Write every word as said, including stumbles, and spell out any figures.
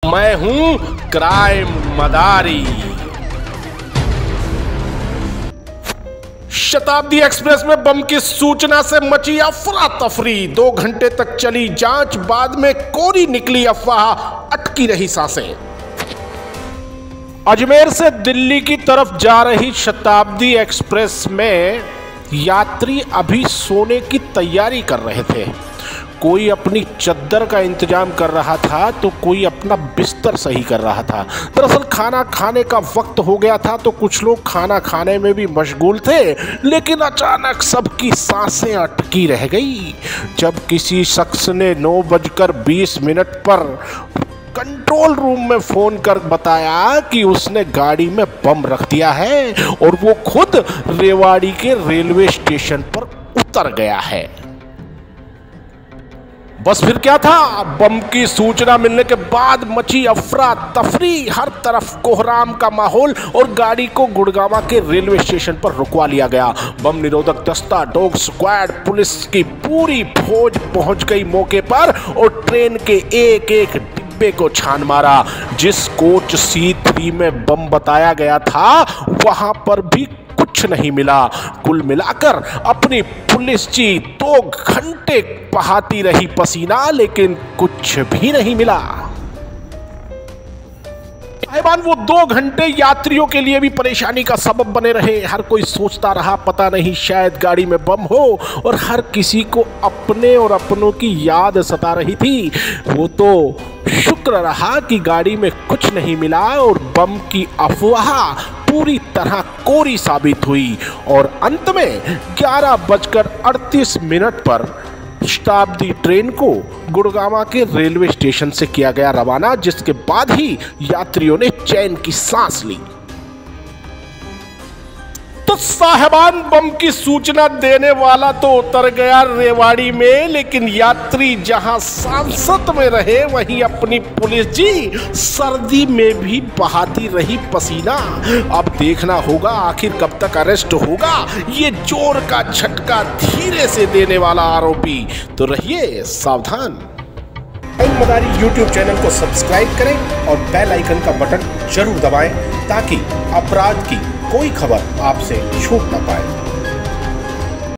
मैं हूं क्राइम मदारी। शताब्दी एक्सप्रेस में बम की सूचना से मची अफरा तफरी। दो घंटे तक चली जांच, बाद में कोरी निकली अफवाह, अटकी रही सांसें। अजमेर से दिल्ली की तरफ जा रही शताब्दी एक्सप्रेस में यात्री अभी सोने की तैयारी कर रहे थे। कोई अपनी चद्दर का इंतजाम कर रहा था तो कोई अपना बिस्तर सही कर रहा था। दरअसल खाना खाने का वक्त हो गया था तो कुछ लोग खाना खाने में भी मशगूल थे, लेकिन अचानक सबकी सांसें अटकी रह गई जब किसी शख्स ने नौ बजकर बीस मिनट पर कंट्रोल रूम में फोन कर बताया कि उसने गाड़ी में बम रख दिया है और वो खुद रेवाड़ी के रेलवे स्टेशन पर उतर गया है। बस फिर क्या था, बम की सूचना मिलने के बाद मची अफरा तफरी। हर तरफ कोहराम का माहौल और गाड़ी को गुड़गांव के रेलवे स्टेशन पर रुकवा लिया गया। बम निरोधक दस्ता, डॉग स्क्वाड, पुलिस की पूरी फौज पहुंच गई मौके पर और ट्रेन के एक एक डिब्बे को छान मारा। जिस कोच सी थ्री में बम बताया गया था वहां पर भी कुछ नहीं मिला। कुल मिलाकर अपनी पुलिस जी दो घंटे बहाती रही पसीना, लेकिन कुछ भी नहीं मिला। साहिबान, वो दो घंटे यात्रियों के लिए भी परेशानी का सबब बने रहे। हर कोई सोचता रहा पता नहीं शायद गाड़ी में बम हो, और हर किसी को अपने और अपनों की याद सता रही थी। वो तो शुक्र रहा कि गाड़ी में कुछ नहीं मिला और बम की अफवाह पूरी तरह कोरी साबित हुई। और अंत में ग्यारह बजकर अड़तीस मिनट पर शताब्दी ट्रेन को गुड़गांव के रेलवे स्टेशन से किया गया रवाना, जिसके बाद ही यात्रियों ने चैन की सांस ली। तो साहिबान, बम की सूचना देने वाला तो उतर गया रेवाड़ी में, लेकिन यात्री जहां सांसत में रहे वहीं अपनी पुलिस जी सर्दी में भी बहाती रही पसीना। अब देखना होगा आखिर कब तक अरेस्ट होगा ये जोर का झटका धीरे से देने वाला आरोपी। तो रहिए सावधान। क्राइम मदारी यूट्यूब चैनल को सब्सक्राइब करें और बेल आइकन का बटन जरूर दबाएं ताकि अपराध की कोई खबर आपसे छूट ना पाए।